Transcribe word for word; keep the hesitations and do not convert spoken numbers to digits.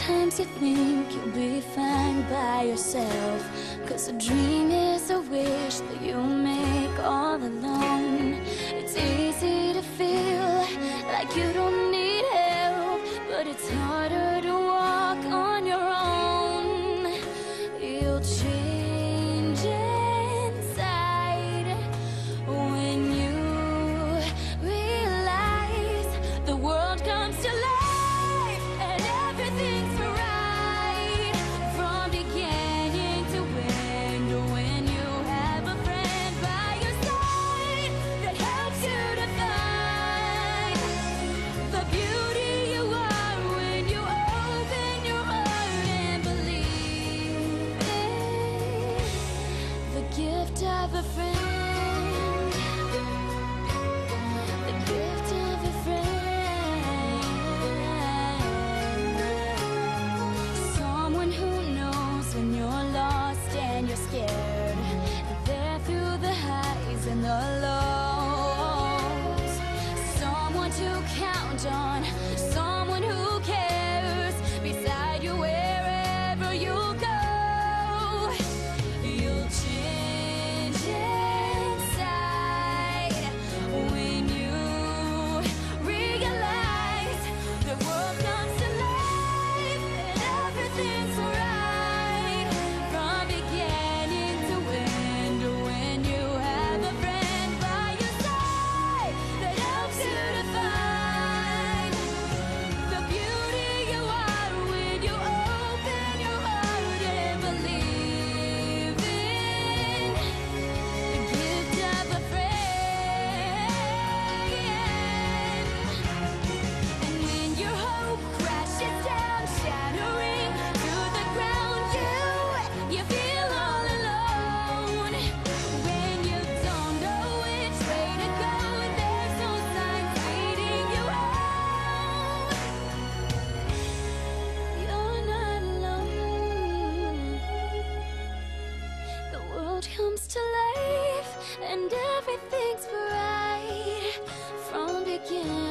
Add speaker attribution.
Speaker 1: Sometimes you think you'll be fine by yourself, 'cause a dream is a wish that you make all alone. It's easy to feel like you don't need help, but it's harder to walk on your own. You'll change inside when you realize the world comes to life and everything's right from beginning to end. When you have a friend by your side that helps you to find the beauty you are when you open your heart and believe in the gift of a friend. The gift of a friend. Someone who knows when you're lost and you're scared. There through the highs and the lows. Someone to count on. Someone who cares beside you wherever you go. You'll change inside when you realize the world comes to life and everything's right from beginning to end. When you have a friend by your side that helps you to find the beauty you are when you open your heart and believe in the gift of a friend. And when your hope crashes down, shattering to the ground, you, you feel all alone. When you don't know which way to go, there's no signs leading you home. You're not alone. The world comes to life and everything's bright from beginning